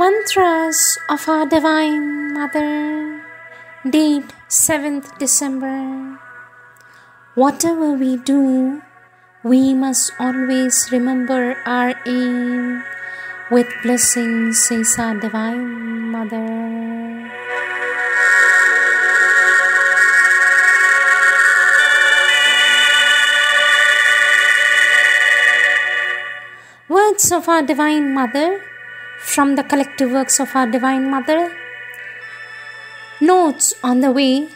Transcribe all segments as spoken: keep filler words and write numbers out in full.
Mantras of our Divine Mother. Date seventh December. Whatever we do, we must always remember our aim. With blessings, says our Divine Mother. Words of our Divine Mother from the collective works of our Divine Mother. Notes on the way.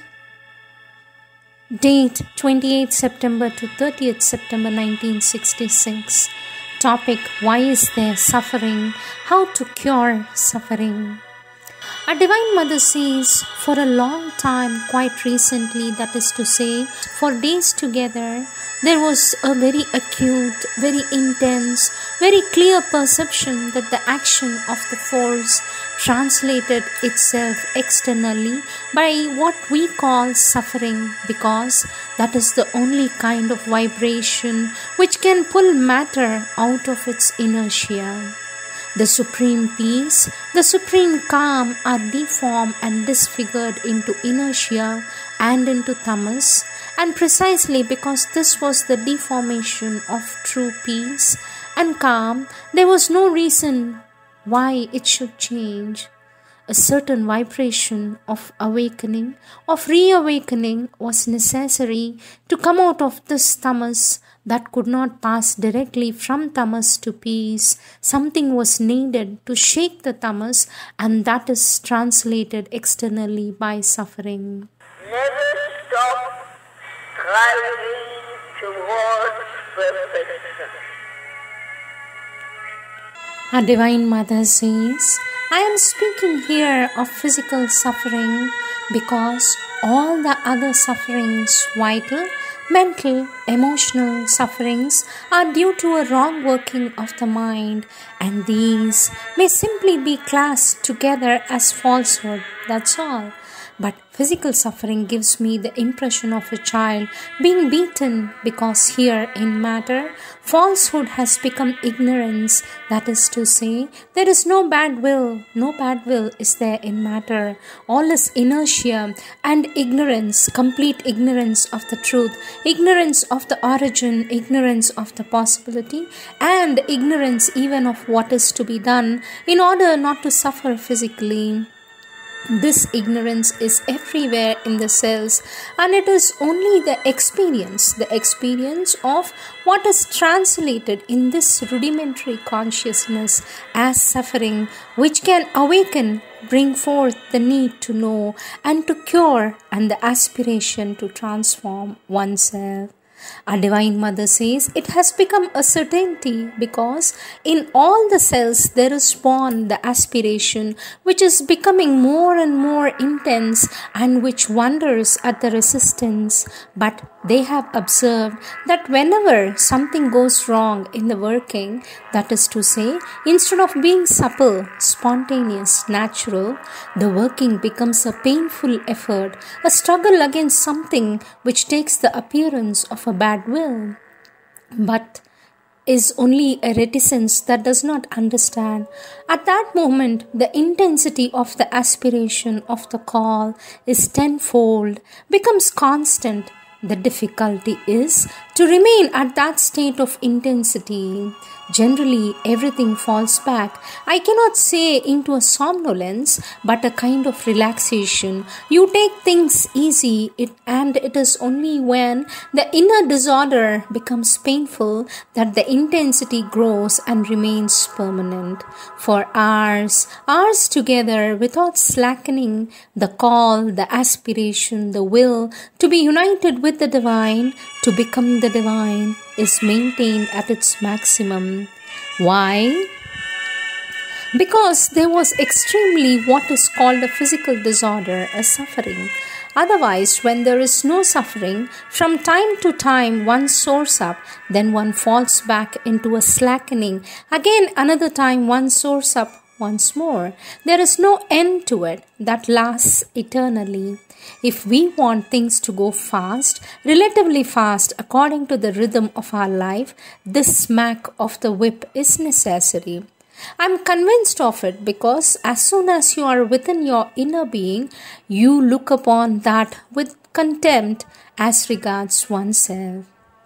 Date twenty-eighth September to thirtieth September nineteen sixty-six. Topic: Why is there suffering? How to cure suffering? Our Divine Mother says, for a long time, quite recently, that is to say, for days together, there was a very acute, very intense, very clear perception that the action of the force translated itself externally by what we call suffering, because that is the only kind of vibration which can pull matter out of its inertia. The supreme peace, the supreme calm are deformed and disfigured into inertia and into tamas, and precisely because this was the deformation of true peace and calm, there was no reason why it should change. A certain vibration of awakening, of reawakening was necessary to come out of this tamas that could not pass directly from tamas to peace. Something was needed to shake the tamas, and that is translated externally by suffering. Never stop striving towards perfection. Our Divine Mother says, I am speaking here of physical suffering because all the other sufferings, vital, mental, emotional sufferings, are due to a wrong working of the mind, and these may simply be classed together as falsehood, that's all. But physical suffering gives me the impression of a child being beaten, because here in matter, falsehood has become ignorance. That is to say, there is no bad will. No bad will is there in matter. All is inertia and ignorance, complete ignorance of the truth, ignorance of the origin, ignorance of the possibility, and ignorance even of what is to be done in order not to suffer physically. This ignorance is everywhere in the cells, and it is only the experience, the experience of what is translated in this rudimentary consciousness as suffering, which can awaken, bring forth the need to know and to cure, and the aspiration to transform oneself. Our Divine Mother says it has become a certainty because in all the cells there is born the aspiration which is becoming more and more intense and which wonders at the resistance. But they have observed that whenever something goes wrong in the working, that is to say, instead of being supple, spontaneous, natural, the working becomes a painful effort, a struggle against something which takes the appearance of a bad will, but is only a reticence that does not understand. At that moment, the intensity of the aspiration of the call is tenfold, becomes constant. The difficulty is to remain at that state of intensity. Generally, everything falls back. I cannot say into a somnolence, but a kind of relaxation. You take things easy, it, and it is only when the inner disorder becomes painful that the intensity grows and remains permanent. For hours, hours together, without slackening, the call, the aspiration, the will to be united with the divine, to become the divine, is maintained at its maximum. Why? Because there was extremely what is called a physical disorder, a suffering. Otherwise, when there is no suffering, from time to time one soars up, then one falls back into a slackening. Again, another time one soars up once more. There is no end to it that lasts eternally. If we want things to go fast, relatively fast according to the rhythm of our life, this smack of the whip is necessary. I'm convinced of it because as soon as you are within your inner being, you look upon that with contempt as regards oneself.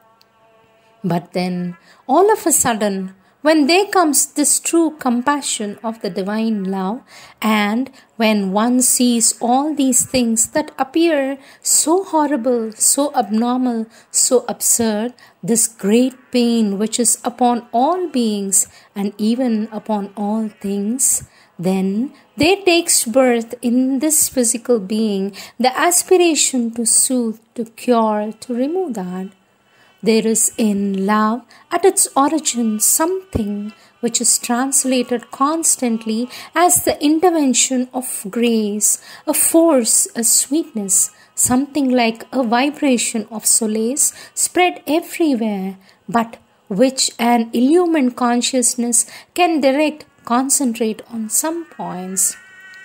But then, all of a sudden, when there comes this true compassion of the divine love, and when one sees all these things that appear so horrible, so abnormal, so absurd, this great pain which is upon all beings and even upon all things, then there takes birth in this physical being the aspiration to soothe, to cure, to remove that. There is in love at its origin something which is translated constantly as the intervention of grace, a force, a sweetness, something like a vibration of solace spread everywhere, but which an illumined consciousness can direct, concentrate on some points.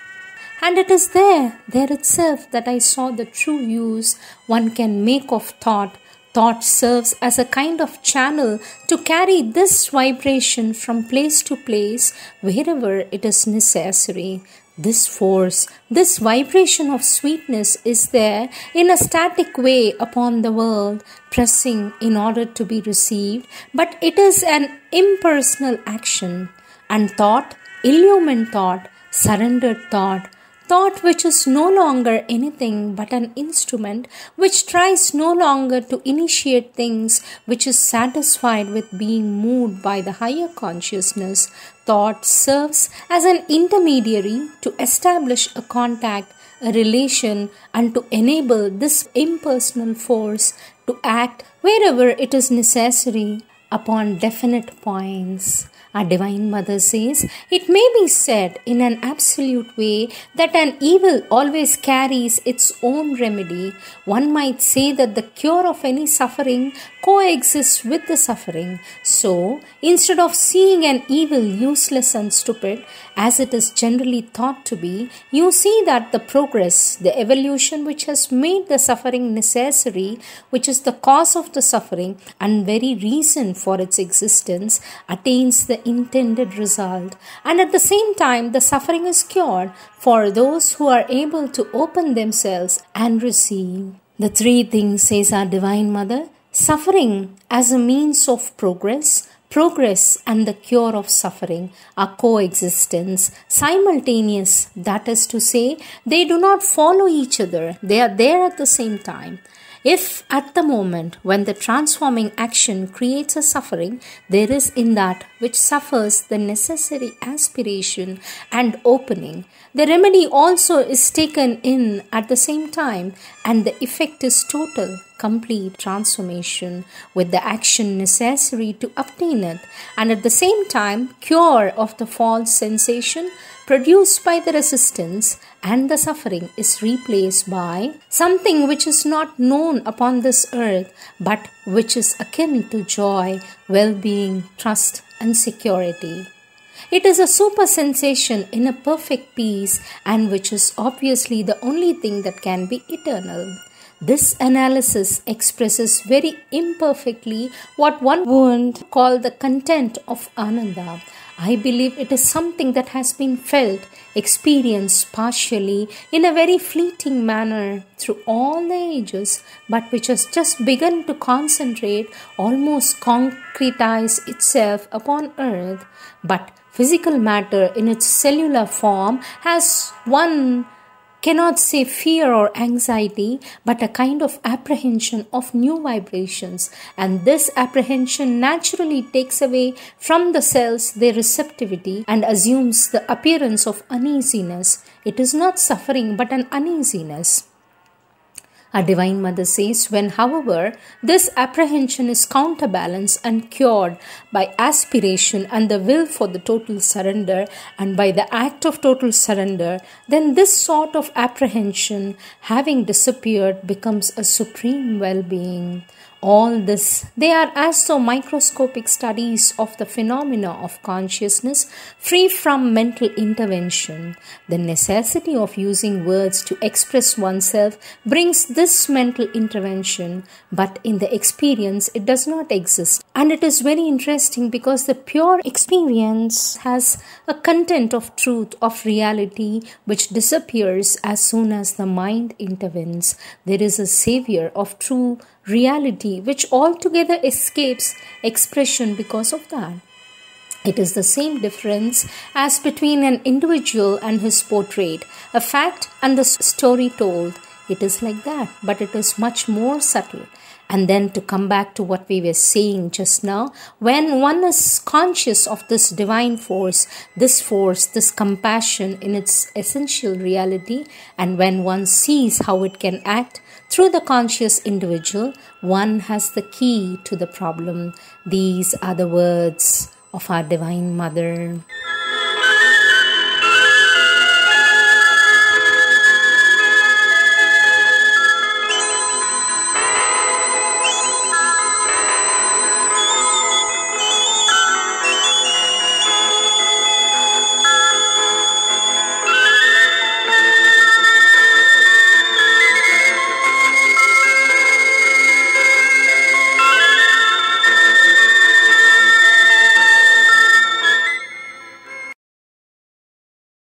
And it is there, there itself, that I saw the true use one can make of thought. Thought serves as a kind of channel to carry this vibration from place to place wherever it is necessary. This force, this vibration of sweetness is there in a static way upon the world, pressing in order to be received, but it is an impersonal action. And thought, illumined thought, surrendered thought, thought which is no longer anything but an instrument which tries no longer to initiate things, which is satisfied with being moved by the higher consciousness. Thought serves as an intermediary to establish a contact, a relation, and to enable this impersonal force to act wherever it is necessary upon definite points. Our Divine Mother says, it may be said in an absolute way that an evil always carries its own remedy. One might say that the cure of any suffering coexists with the suffering. So, instead of seeing an evil useless and stupid, as it is generally thought to be, you see that the progress, the evolution which has made the suffering necessary, which is the cause of the suffering and very reason for its existence, attains the intended result, and at the same time the suffering is cured for those who are able to open themselves and receive. The three things, says our Divine Mother: suffering as a means of progress, progress and the cure of suffering are coexistence, simultaneous, that is to say, they do not follow each other, they are there at the same time. If at the moment when the transforming action creates a suffering, there is in that which suffers the necessary aspiration and opening, the remedy also is taken in at the same time, and the effect is total, complete transformation with the action necessary to obtain it, and at the same time cure of the false sensation produced by the resistance, and the suffering is replaced by something which is not known upon this earth, but which is akin to joy, well-being, trust and security. It is a super sensation in a perfect peace, and which is obviously the only thing that can be eternal. This analysis expresses very imperfectly what one would call the content of Ananda. I believe it is something that has been felt, experienced partially in a very fleeting manner through all the ages, but which has just begun to concentrate, almost concretize itself upon earth. But physical matter in its cellular form has one cannot say fear or anxiety, but a kind of apprehension of new vibrations, and this apprehension naturally takes away from the cells their receptivity and assumes the appearance of uneasiness. It is not suffering but an uneasiness. Our Divine Mother says, when however this apprehension is counterbalanced and cured by aspiration and the will for the total surrender, and by the act of total surrender, then this sort of apprehension, having disappeared, becomes a supreme well-being. All this, they are as though microscopic studies of the phenomena of consciousness, free from mental intervention. The necessity of using words to express oneself brings this mental intervention, but in the experience it does not exist. And it is very interesting because the pure experience has a content of truth, of reality, which disappears as soon as the mind intervenes. There is a savior of true reality which altogether escapes expression because of that. It is the same difference as between an individual and his portrait, a fact and the story told. It is like that, but it is much more subtle. And then to come back to what we were saying just now, when one is conscious of this divine force, this force, this compassion in its essential reality, and when one sees how it can act through the conscious individual, one has the key to the problem. These are the words of our Divine Mother.